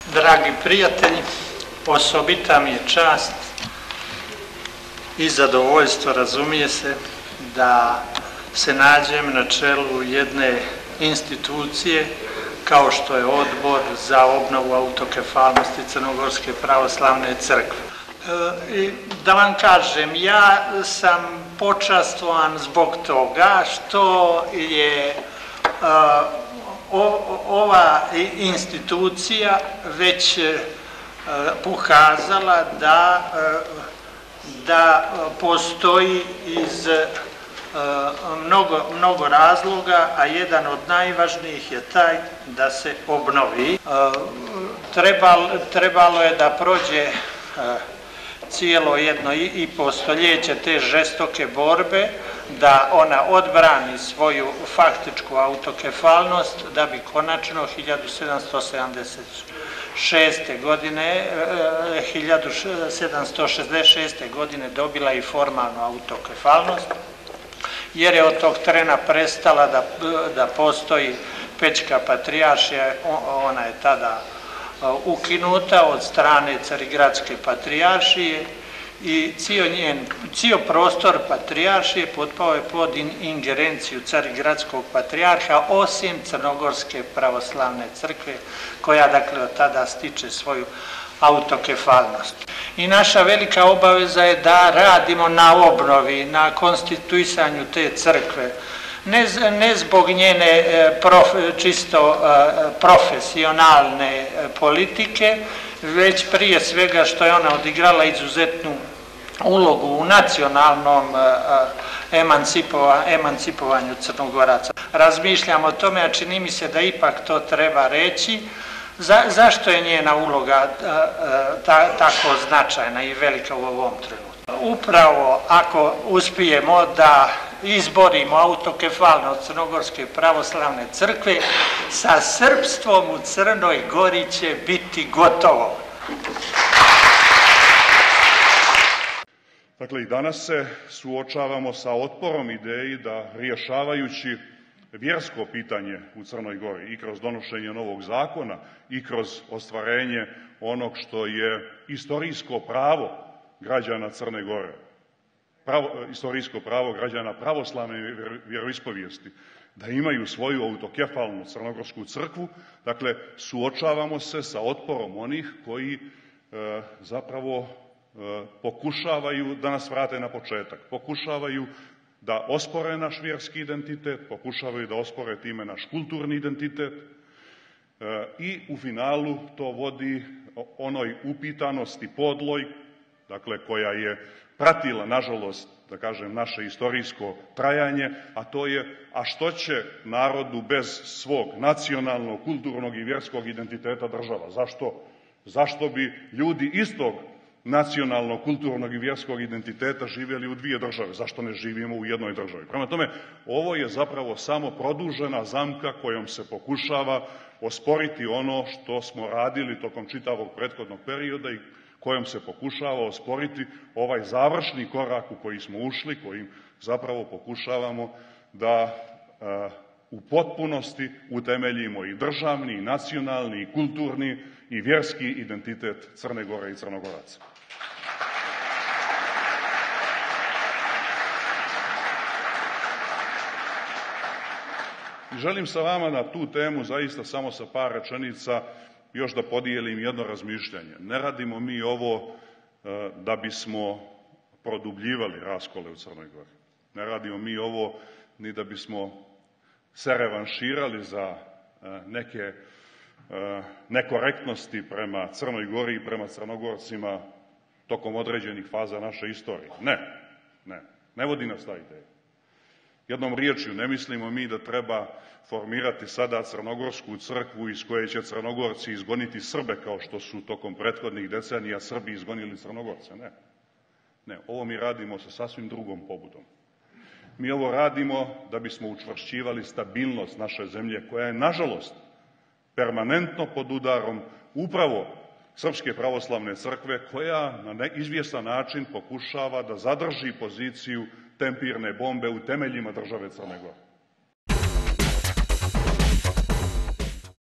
Dragi prijatelji, osobita mi je čast i zadovoljstvo, razumije se, da se nađem na čelu jedne institucije kao što je Odbor za obnovu autokefalnosti Crnogorske pravoslavne crkve. I da vam kažem, ja sam počastvovan zbog toga što je ova institucija već pokazala da postoji iz mnogo razloga, a jedan od najvažnijih je taj da se obnovi. Trebalo je da prođe cijelo 1,5 stoljeće te žestoke borbe, da ona odbrani svoju faktičku autokefalnost, da bi konačno 1766. godine dobila i formalnu autokefalnost, jer je od tog trena prestala da postoji Pećka patrijaršija. Ona je tada ukinuta od strane Carigradske patrijaršije i cijel prostor patrijaršije potpao je pod ingerenciju Carigradskog patrijarha, osim Crnogorske pravoslavne crkve, koja dakle od tada stiče svoju autokefalnost. I naša velika obaveza je da radimo na obnovi, na konstituisanju te crkve, ne zbog njene čisto profesionalne politike, već prije svega što je ona odigrala izuzetnu ulogu u nacionalnom emancipovanju Crnogoraca. Razmišljam o tome, a čini mi se da ipak to treba reći. Zašto je njena uloga tako značajna i velika u ovom trenutku? Upravo ako uspijemo da izborimo autokefalnost Crnogorske pravoslavne crkve, sa srpstvom u Crnoj Gori će biti gotovo. Dakle, i danas se suočavamo sa otporom ideji da, rješavajući vjersko pitanje u Crnoj Gori i kroz donošenje novog zakona i kroz ostvarenje onog što je istorijsko pravo građana Crne Gore, istorijsko pravo građana pravoslavne vjeroispovijesti, da imaju svoju autokefalnu crnogorsku crkvu. Dakle, suočavamo se sa otporom onih koji zapravo pokušavaju da nas vrate na početak, pokušavaju da ospore naš vjerski identitet, pokušavaju da ospore time naš kulturni identitet i u finalu to vodi onoj upitanosti podloj, dakle koja je pratila, nažalost, da kažem, naše istorijsko trajanje, a to je, a što će narodu bez svog nacionalnog, kulturnog i vjerskog identiteta država? Zašto bi ljudi istog nacionalnog, kulturnog i vjerskog identiteta živjeli u dvije države? Zašto ne živimo u jednoj državi? Prema tome, ovo je zapravo samo produžena zamka kojom se pokušava osporiti ono što smo radili tokom čitavog prethodnog perioda i kojom se pokušava osporiti ovaj završni korak u koji smo ušli, kojim zapravo pokušavamo da u potpunosti utemeljimo i državni, i nacionalni, i kulturni, i vjerski identitet Crne Gore i Crnogoraca. Želim sa vama na tu temu zaista samo sa par rečenica još da podijelim jedno razmišljanje. Ne radimo mi ovo da bismo produbljivali raskole u Crnoj Gori. Ne radimo mi ovo ni da bismo se revanširali za neke nekorektnosti prema Crnoj Gori i prema Crnogorcima tokom određenih faza naše istorije. Ne vodi nas ta ideja. Jednom riječju, ne mislimo mi da treba formirati sada crnogorsku crkvu iz koje će Crnogorci izgoniti Srbe, kao što su tokom prethodnih decenija Srbi izgonili Crnogorce. Ne, ovo mi radimo sa sasvim drugom pobudom. Mi ovo radimo da bismo učvršćivali stabilnost naše zemlje, koja je, nažalost, permanentno pod udarom upravo Srpske pravoslavne crkve, koja na neizvjestan način pokušava da zadrži poziciju tempirne bombe u temeljima države Crne Gore.